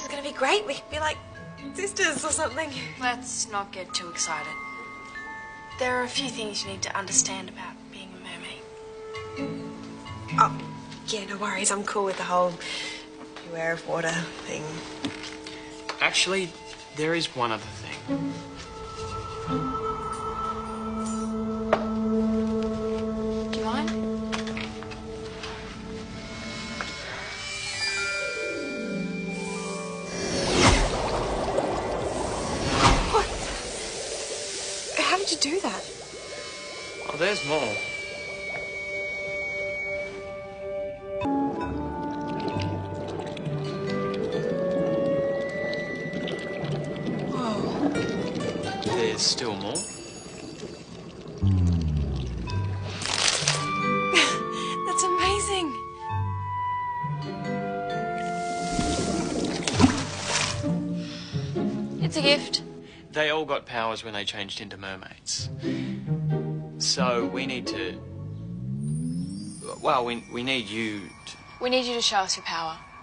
It's gonna be great. We could be like sisters or something. Let's not get too excited. There are a few things you need to understand about being a mermaid. Oh, yeah, no worries. I'm cool with the whole beware of water thing. Actually, there is one other thing. Do you mind? What? How did you do that? Oh, there's more. There's still more. That's amazing. It's a gift. They all got powers when they changed into mermaids. So we need to... Well, we need you to... We need you to show us your power.